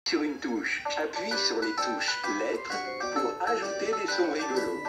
sur une touche. Appuie sur les touches lettres pour ajouter des sons rigolos.